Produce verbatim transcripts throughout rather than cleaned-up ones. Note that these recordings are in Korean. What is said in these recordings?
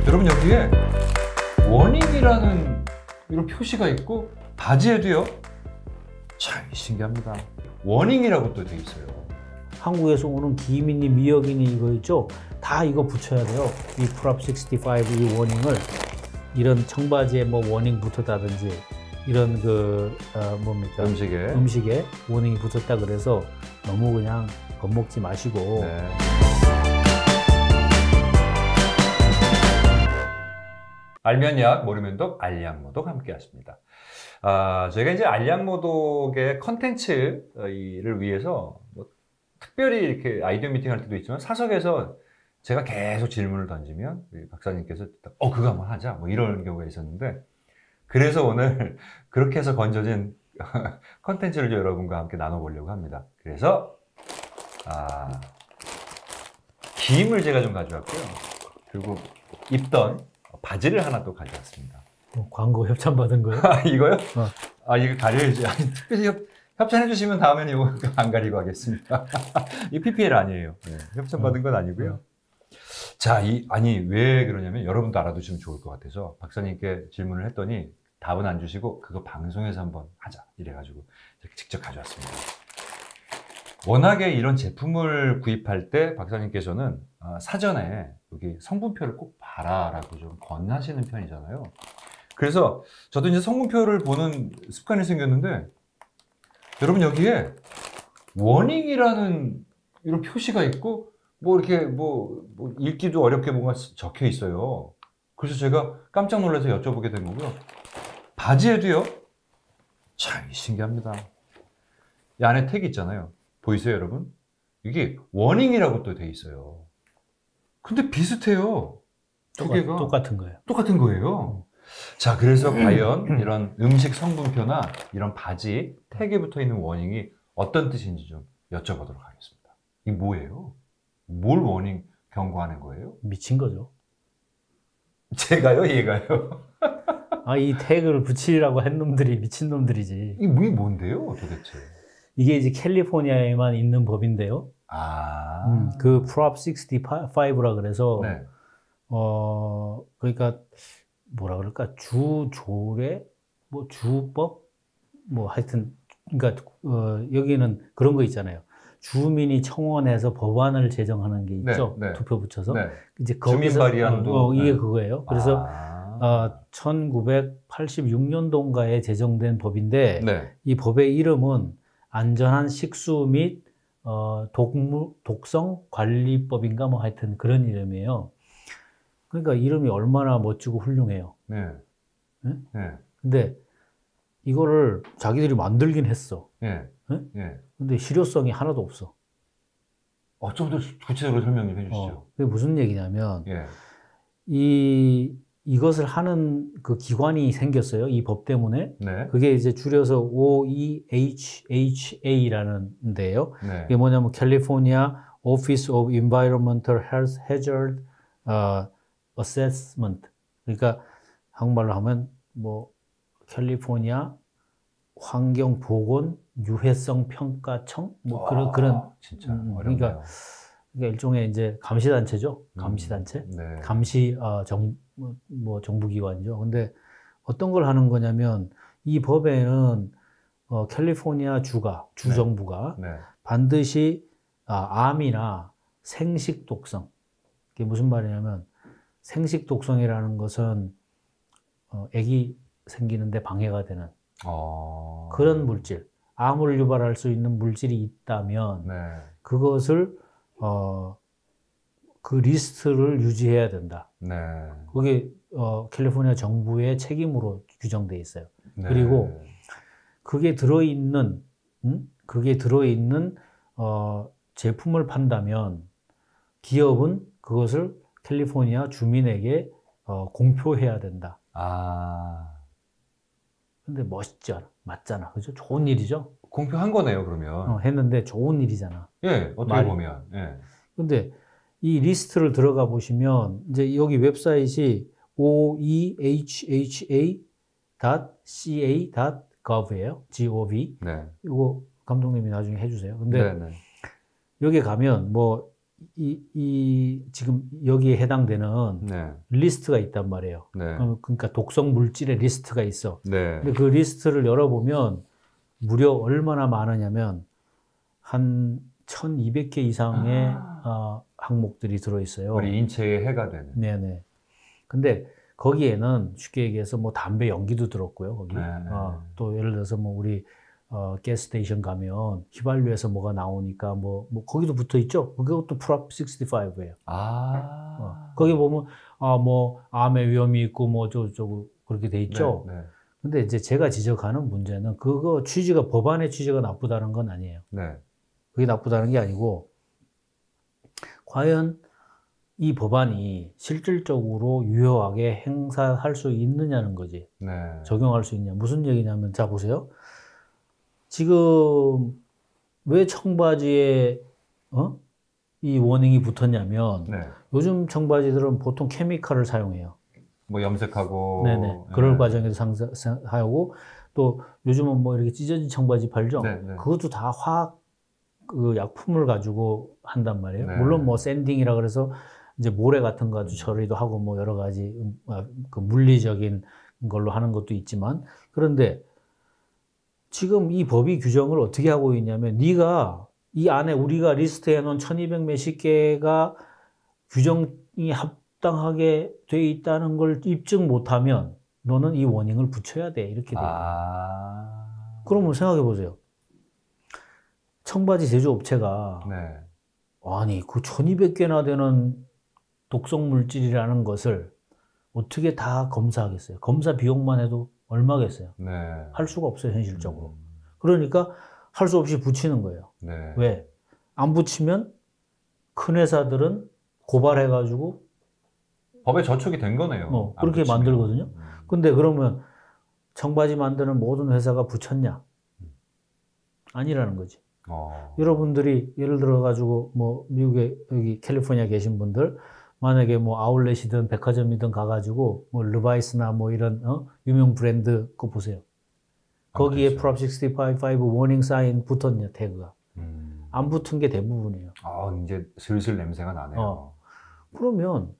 여러분 여기에 워닝이라는 이런 표시가 있고 바지에도요. 참 신기합니다. 워닝이라고 또 돼 있어요. 한국에서 오는 기민이 미역이니 이거 있죠? 다 이거 붙여야 돼요. 이 프롭 육십오 이 워닝을 이런 청바지에 뭐 워닝 붙었다든지 이런 그 어, 뭡니까 음식에 음식에 워닝이 붙었다 그래서 너무 그냥 겁먹지 마시고. 네. 알면 약, 모르면 독, 알약모독 함께 하십니다. 아, 저희가 이제 알약모독의 컨텐츠를 위해서 뭐 특별히 이렇게 아이디어 미팅 할 때도 있지만 사석에서 제가 계속 질문을 던지면 우리 박사님께서 어, 그거 한번 하자 뭐 이런 경우가 있었는데 그래서 오늘 그렇게 해서 건져진 컨텐츠를 여러분과 함께 나눠보려고 합니다. 그래서 아, 김을 제가 좀 가져왔고요. 그리고 입던 바지를 하나 또 가져왔습니다. 어, 광고 협찬 받은 거예요? 아, 이거요? 어. 아, 이거 가려야지. 아니, 특별히 협, 협찬해 주시면 다음에는 이거 안 가리고 하겠습니다. 이 피피엘 아니에요. 네, 협찬 받은 건 아니고요. 어. 자, 이, 아니, 왜 그러냐면 여러분도 알아두시면 좋을 것 같아서 박사님께 질문을 했더니 답은 안 주시고 그거 방송에서 한번 하자. 이래가지고 직접 가져왔습니다. 워낙에 이런 제품을 구입할 때 박사님께서는 사전에 여기 성분표를 꼭 봐라라고 좀 권하시는 편이잖아요. 그래서 저도 이제 성분표를 보는 습관이 생겼는데 여러분 여기에 워닝이라는 이런 표시가 있고 뭐 이렇게 뭐, 뭐 읽기도 어렵게 뭔가 적혀 있어요. 그래서 제가 깜짝 놀라서 여쭤보게 된 거고요. 바지에도요. 참 신기합니다. 이 안에 택이 있잖아요. 보이세요, 여러분? 이게 워닝이라고 또 돼 있어요. 근데 비슷해요. 두 똑같, 개가 똑같은 거예요. 똑같은 거예요. 자, 그래서 과연 이런 음식 성분표나 이런 바지 택에 붙어 있는 워닝이 어떤 뜻인지 좀 여쭤보도록 하겠습니다. 이게 뭐예요? 뭘 워닝 경고하는 거예요? 미친 거죠. 제가요, 얘가요? 아, 이 태그를 붙이라고 한 놈들이 미친 놈들이지. 이게 뭔데요, 도대체? 이게 이제 캘리포니아에만 있는 법인데요. 아, 음, 그 프롭 육십오라 그래서 네. 어 그러니까 뭐라 그럴까 주조례 뭐 주법 뭐 하여튼 그러니까 어, 여기는 그런 거 있잖아요. 주민이 청원해서 법안을 제정하는 게 있죠. 네, 네. 투표 붙여서 네. 이제 주민 거기서 발의안도 어, 어, 이게 네. 그거예요. 그래서 아. 어, 천구백팔십육 년도인가에 제정된 법인데 네. 이 법의 이름은 안전한 식수 및 어, 독무, 독성 관리법인가 뭐 하여튼 그런 이름이에요. 그러니까 이름이 얼마나 멋지고 훌륭해요. 네. 네? 네. 근데 이거를 자기들이 만들긴 했어. 네. 네? 네. 근데 실효성이 하나도 없어. 어, 좀 더 구체적으로 설명해 주시죠. 어, 그게 무슨 얘기냐면 예. 이 이것을 하는 그 기관이 생겼어요. 이 법 때문에. 네. 그게 이제 줄여서 오 이 에이치 에이치 에이라는 데예요. 네. 이게 뭐냐면 California Office of Environmental Health Hazard uh, Assessment. 그러니까 한국말로 하면 뭐 캘리포니아 환경보건 유해성 평가청 뭐 와, 그런 그런 진짜 음, 어렵네요. 그러니까, 그러니까 일종의 이제 감시단체죠. 음, 감시단체. 네. 감시 어, 정, 뭐, 뭐 정부기관이죠. 근데 어떤 걸 하는 거냐면 이 법에는 어, 캘리포니아 주가 주정부가 네. 반드시 아, 암이나 생식 독성. 이게 무슨 말이냐면 생식 독성이라는 것은 어, 아기 생기는데 방해가 되는 어... 그런 물질, 암을 유발할 수 있는 물질이 있다면 네. 그것을 어, 그 리스트를 유지해야 된다. 네. 그게 어, 캘리포니아 정부의 책임으로 규정돼 있어요. 네. 그리고 그게 들어있는 음? 그게 들어있는 어, 제품을 판다면 기업은 그것을 캘리포니아 주민에게 어, 공표해야 된다. 아. 근데 멋있지 않아? 맞잖아. 그죠? 좋은 일이죠? 공표한 거네요, 그러면. 어, 했는데 좋은 일이잖아. 예, 어떻게 말이. 보면. 예. 근데 이 리스트를 들어가 보시면 이제 여기 웹사이트이 오 이 에이치 에이치 에이 닷 씨 에이 닷 gov예요. gov. 네. 이거 감독님이 나중에 해주세요. 근데 네, 네. 여기 가면 뭐 이, 이 지금 여기에 해당되는 네. 리스트가 있단 말이에요. 네. 어, 그러니까 독성 물질의 리스트가 있어. 네. 근데 그 리스트를 열어보면 무려 얼마나 많으냐면 한 천이백 개 이상의 아. 어, 항목들이 들어있어요. 우리 인체에 해가 되는. 네네. 근데 거기에는 쉽게 얘기해서 뭐 담배 연기도 들었고요. 거기. 네. 어, 또 예를 들어서 뭐 우리 어, 가스스테이션 가면 휘발유에서 뭐가 나오니까 뭐, 뭐 거기도 붙어 있죠. 그것도 프롭 육십오예요. 아. 어, 거기 보면 아, 뭐 암의 위험이 있고 뭐 저저고 그렇게 돼 있죠. 네. 네. 근데 이제 제가 지적하는 문제는 그거 취지가 법안의 취지가 나쁘다는 건 아니에요. 네. 그게 나쁘다는 게 아니고 과연 이 법안이 실질적으로 유효하게 행사할 수 있느냐는 거지. 네. 적용할 수 있냐. 무슨 얘기냐면 자 보세요. 지금 왜 청바지에 어? 이 워닝이 붙었냐면 네. 요즘 청바지들은 보통 케미칼을 사용해요. 뭐 염색하고. 네네. 그럴 네. 과정에서 상하고 또 요즘은 뭐 이렇게 찢어진 청바지 팔죠. 네, 네. 그것도 다 화학 그 약품을 가지고 한단 말이에요. 네. 물론 뭐 샌딩이라 그래서 이제 모래 같은 거 가지고 처리도 하고 뭐 여러 가지 음, 아, 그 물리적인 걸로 하는 것도 있지만 그런데 지금 이 법이 규정을 어떻게 하고 있냐면 네가 이 안에 우리가 리스트해 놓은 천이백 몇십 개가 규정이 합당하게 돼 있다는 걸 입증 못하면 너는 이 워닝을 붙여야 돼 이렇게 돼 있어요. 아. 그러면 생각해 보세요. 청바지 제조업체가 네. 아니 그 천이백 개나 되는 독성 물질이라는 것을 어떻게 다 검사하겠어요? 검사 비용만 해도 얼마겠어요? 네. 할 수가 없어요 현실적으로. 음. 그러니까 할 수 없이 붙이는 거예요. 네. 왜? 안 붙이면 큰 회사들은 고발해가지고 법에 저촉이 된 거네요. 어, 안 그렇게 붙이면. 만들거든요. 음. 근데 그러면 청바지 만드는 모든 회사가 붙였냐? 아니라는 거지. 어. 여러분들이 예를 들어 가지고 뭐 미국에 여기 캘리포니아 계신 분들 만약에 뭐 아울렛이든 백화점이든 가가지고 뭐 르바이스나 뭐 이런 어? 유명 브랜드 거 보세요. 거기에 프롭 육십오 워닝 사인 붙었냐 태그가. 음. 안 붙은 게 대부분이에요. 아, 이제 슬슬 냄새가 나네요. 어. 그러면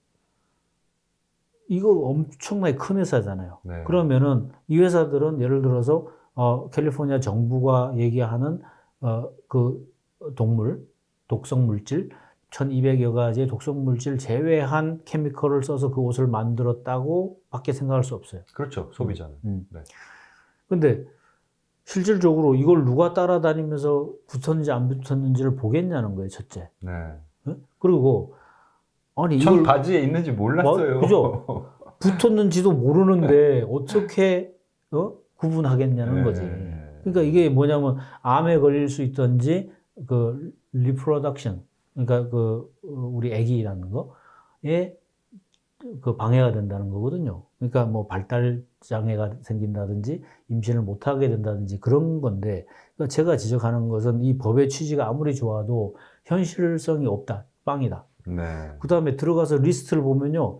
이거 엄청나게 큰 회사잖아요. 네. 그러면은 이 회사들은 예를 들어서 어, 캘리포니아 정부가 얘기하는 어, 그 동물, 독성 물질, 천이백여 가지의 독성 물질 제외한 케미컬을 써서 그 옷을 만들었다고 밖에 생각할 수 없어요. 그렇죠. 소비자는. 음. 네. 근데 실질적으로 이걸 누가 따라다니면서 붙었는지 안 붙었는지를 보겠냐는 거예요, 첫째. 네. 어? 그리고 아니 청 이걸 바지에 있는지 몰랐어요. 뭐, 그죠? 붙었는지도 모르는데 어떻게 어? 구분하겠냐는 네. 거지. 그러니까 이게 뭐냐면 암에 걸릴 수 있던지 그 리프로덕션, 그러니까 그 우리 아기라는 거에 그 방해가 된다는 거거든요. 그러니까 뭐 발달 장애가 생긴다든지 임신을 못 하게 된다든지 그런 건데, 그러니까 제가 지적하는 것은 이 법의 취지가 아무리 좋아도 현실성이 없다, 빵이다. 네. 그 다음에 들어가서 리스트를 보면요,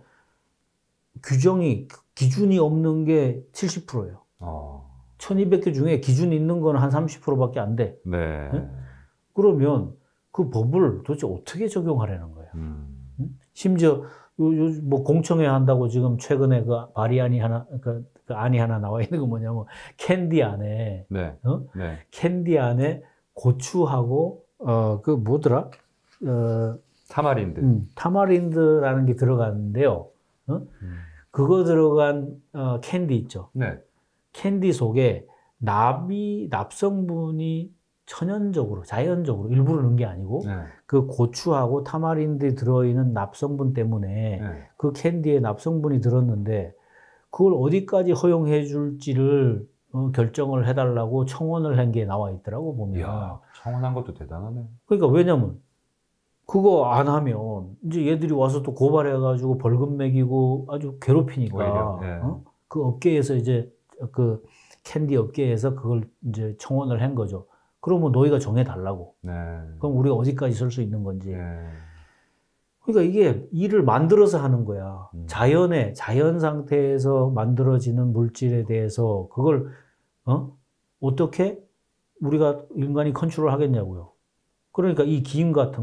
규정이 기준이 없는 게 칠십 퍼센트예요. 어. 천이백 개 중에 기준이 있는 건 한 삼십 퍼센트밖에 안 돼. 네. 네? 그러면 그 법을 도대체 어떻게 적용하려는 거야? 음. 응? 심지어 요, 요, 뭐 공청회 한다고 지금 최근에 그 발의안이 하나, 그, 그 안이 하나 나와 있는 거 뭐냐면 캔디 안에, 네. 어? 네. 캔디 안에 고추하고 어, 그 뭐더라? 어, 타마린드. 음, 타마린드라는 게 들어가는데요. 어? 음. 그거 들어간 어, 캔디 있죠. 네. 캔디 속에 납이 납성분이 천연적으로 자연적으로 일부러 넣은 게 아니고 네. 그 고추하고 타마린드에 들어있는 납성분 때문에 네. 그 캔디에 납성분이 들었는데 그걸 어디까지 허용해 줄지를 어, 결정을 해달라고 청원을 한 게 나와 있더라고 보면. 이야, 청원한 것도 대단하네. 그러니까 왜냐면 그거 안 하면 이제 얘들이 와서 또 고발해가지고 벌금 매기고 아주 괴롭히니까 오히려, 예. 어? 그 업계에서 이제 그 캔디 업계에서 그걸 이제 청원을 한 거죠. 그러면 너희가 정해달라고. 네. 그럼 우리가 어디까지 쓸 수 있는 건지. 네. 그러니까 이게 일을 만들어서 하는 거야. 음. 자연에, 자연 상태에서 만들어지는 물질에 대해서 그걸, 어? 어떻게 우리가 인간이 컨트롤 하겠냐고요. 그러니까 이 기임 같은 거,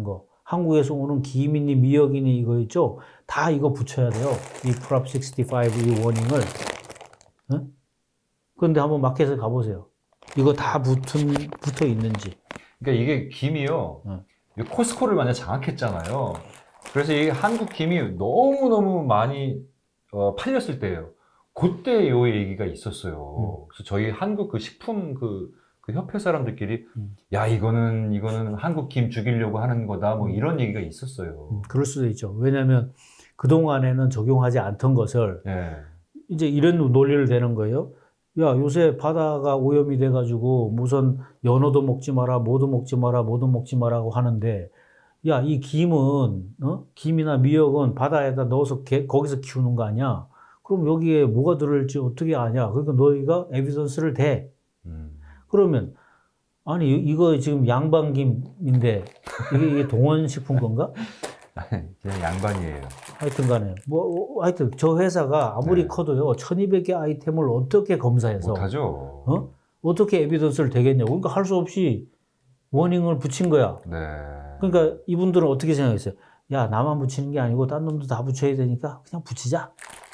한국에서 오는 기민이 미역이니 이거 있죠? 다 이거 붙여야 돼요. 이 프롭 육십오 이 워닝을. 어? 그런데 한번 마켓에 가보세요. 이거 다 붙은, 붙어 있는지. 그러니까 이게 김이요. 어. 이 코스코를 완전 장악했잖아요. 그래서 이 한국 김이 너무너무 많이 어, 팔렸을 때예요. 그때 요 얘기가 있었어요. 음. 그래서 저희 한국 그 식품 그, 그 협회 사람들끼리 음. 야 이거는 이거는 한국 김 죽이려고 하는 거다 뭐 이런 얘기가 있었어요. 음, 그럴 수도 있죠. 왜냐하면 그동안에는 적용하지 않던 것을 네. 이제 이런 논리를 대는 거예요. 야, 요새 바다가 오염이 돼가지고 무슨 연어도 먹지 마라, 뭐도 먹지 마라, 뭐도 먹지 마라고 하는데, 야, 이 김은, 어? 김이나 미역은 바다에다 넣어서 개, 거기서 키우는 거 아니야? 그럼 여기에 뭐가 들어올지 어떻게 아냐? 그러니까 너희가 에비던스를 대. 음. 그러면, 아니, 이거 지금 양반김인데, 이게, 이게 동원식품 건가? 그냥 양반이에요. 하여튼 간에. 뭐, 하여튼 저 회사가 아무리 네. 커도요, 천이백 개 아이템을 어떻게 검사해서, 못하죠. 어? 어떻게 에비던스를 대겠냐고. 그러니까 할 수 없이 워닝을 붙인 거야. 네. 그러니까 이분들은 어떻게 생각했어요? 야, 나만 붙이는 게 아니고 딴 놈도 다 붙여야 되니까 그냥 붙이자.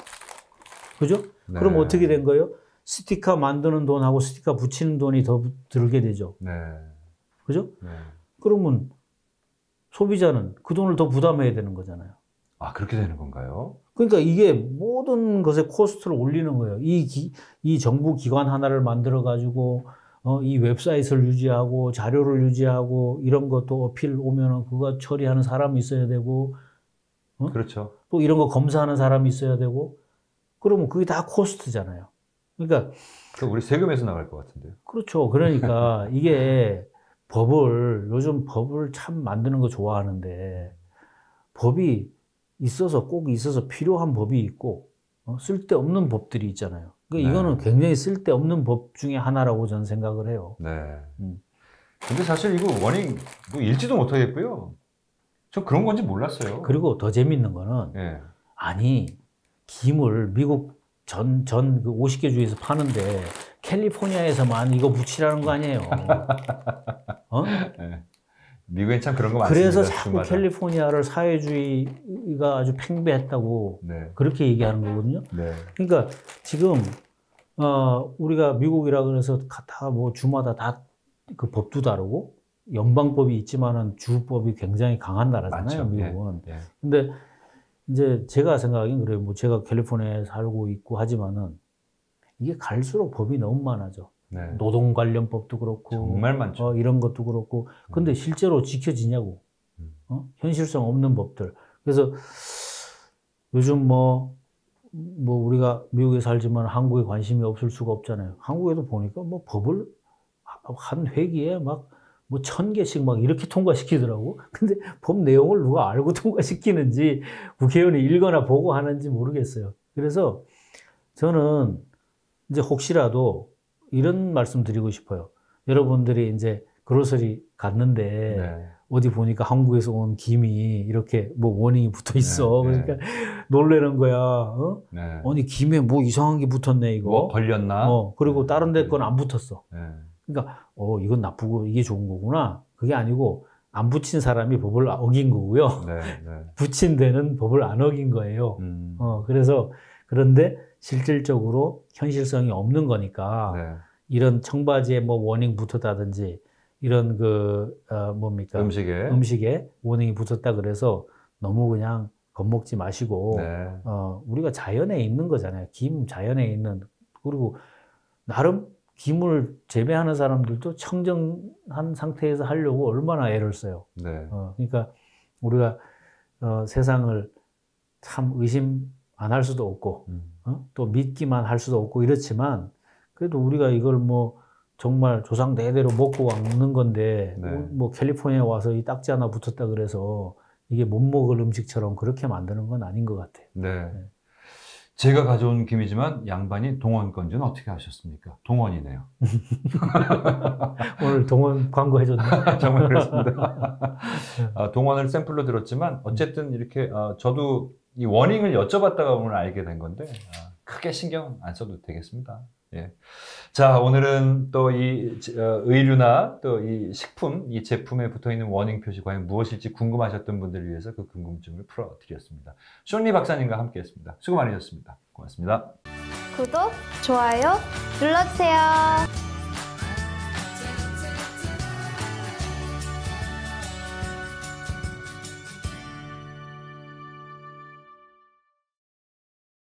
그죠? 네. 그럼 어떻게 된 거예요? 스티커 만드는 돈하고 스티커 붙이는 돈이 더 들게 되죠. 네. 그죠? 네. 그러면 소비자는 그 돈을 더 부담해야 되는 거잖아요. 아 그렇게 되는 건가요? 그러니까 이게 모든 것의 코스트를 올리는 거예요. 이, 기, 이 정부 기관 하나를 만들어 가지고 어, 이 웹사이트를 유지하고 자료를 유지하고 이런 것도 어필 오면은 그거 처리하는 사람이 있어야 되고 어? 그렇죠. 또 이런 거 검사하는 사람이 있어야 되고 그러면 그게 다 코스트잖아요. 그러니까 그 우리 세금에서 나갈 것 같은데요. 그렇죠. 그러니까 이게 법을 요즘 법을 참 만드는 거 좋아하는데 법이 있어서 꼭 있어서 필요한 법이 있고 어? 쓸데없는 법들이 있잖아요. 그러니까 네. 이거는 굉장히 쓸데없는 법 중에 하나라고 저는 생각을 해요. 네. 음. 근데 사실 이거 워닝 뭐 읽지도 못하겠고요. 저 그런 건지 몰랐어요. 그리고 더 재밌는 거는 네. 아니 김을 미국 전 전 그 오십 개 주에서 파는데 캘리포니아에서만 이거 붙이라는 거 아니에요. 어? 네. 미국엔 참 그런 거 많습니다. 그래서 자꾸 주마다. 캘리포니아를 사회주의가 아주 팽배했다고 네. 그렇게 얘기하는 거거든요. 네. 그러니까 지금 어, 우리가 미국이라 그래서 다 뭐 주마다 다 그 법도 다르고 연방법이 있지만은 주법이 굉장히 강한 나라잖아요, 많죠. 미국은. 예. 예. 근데 이제 제가 생각하기엔 그래요. 뭐 제가 캘리포니아에 살고 있고 하지만은 이게 갈수록 법이 너무 많아져. 네. 노동 관련 법도 그렇고 정말 많죠. 어, 이런 것도 그렇고. 근데 실제로 지켜지냐고. 음. 어? 현실성 없는 법들. 그래서 요즘 뭐 뭐 우리가 미국에 살지만 한국에 관심이 없을 수가 없잖아요. 한국에도 보니까 뭐 법을 한 회기에 막 뭐 천 개씩 막 이렇게 통과시키더라고. 근데 법 내용을 누가 알고 통과시키는지 국회의원이 읽거나 보고 하는지 모르겠어요. 그래서 저는 이제 혹시라도 이런 말씀 드리고 싶어요. 여러분들이 이제 그로서리 갔는데 네. 어디 보니까 한국에서 온 김이 이렇게 뭐 워닝이 붙어 있어. 네, 네. 그러니까 놀라는 거야. 어? 네. 아니 김에 뭐 이상한 게 붙었네 이거. 뭐 걸렸나? 어, 그리고 네. 다른 데 건 안 붙었어. 네. 그러니까 어 이건 나쁘고 이게 좋은 거구나. 그게 아니고 안 붙인 사람이 법을 어긴 거고요. 네. 네. 붙인 데는 법을 안 어긴 거예요. 음. 어 그래서 그런데 실질적으로 현실성이 없는 거니까 네. 이런 청바지에 뭐 워닝 붙었다든지 이런 그 어, 뭡니까 음식에. 음식에 워닝이 붙었다 그래서 너무 그냥 겁먹지 마시고 네. 어 우리가 자연에 있는 거잖아요. 김 자연에 있는 그리고 나름 김을 재배하는 사람들도 청정한 상태에서 하려고 얼마나 애를 써요. 네. 어, 그러니까 우리가 어, 세상을 참 의심 안 할 수도 없고 음. 어? 또 믿기만 할 수도 없고 이렇지만 그래도 우리가 이걸 뭐 정말 조상 대대로 먹고 먹는 건데 네. 뭐 캘리포니아에 와서 이 딱지 하나 붙었다 그래서 이게 못 먹을 음식처럼 그렇게 만드는 건 아닌 것 같아요. 네. 제가 가져온 김이지만 양반이 동원 건지는 어떻게 아셨습니까? 동원이네요. 오늘 동원 광고 해줬네. 정말 그렇습니다. 아, 동원을 샘플로 들었지만 어쨌든 이렇게 아, 저도 이 워닝을 여쭤봤다가 오늘 알게 된 건데 아, 크게 신경 안 써도 되겠습니다. 예. 자, 오늘은 또 이 의류나 또 이 식품, 이 제품에 붙어 있는 워닝 표시 과연 무엇일지 궁금하셨던 분들을 위해서 그 궁금증을 풀어드렸습니다. 쇼니 박사님과 함께했습니다. 수고 많으셨습니다. 고맙습니다. 구독, 좋아요 눌러주세요.